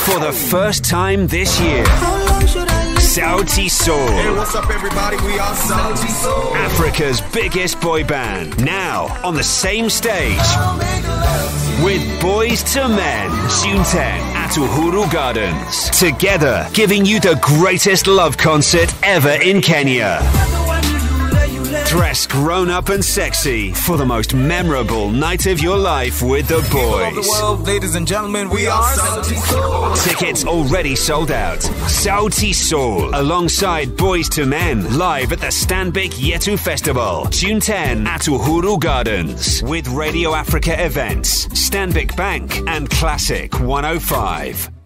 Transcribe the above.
For the first time this year, Sauti Sol. Hey, what's up, everybody? We are Sauti Sol. Africa's biggest boy band. Now on the same stage with Boys to Men, June 10 at Uhuru Gardens. Together, giving you the greatest love concert ever in Kenya. Dress grown up and sexy for the most memorable night of your life with the boys. People of the world, ladies and gentlemen, we are Sauti Sol. Tickets already sold out. Sauti Sol alongside Boys to Men live at the Stanbic Yetu Festival, June 10 at Uhuru Gardens with Radio Africa Events, Stanbic Bank and Classic 105.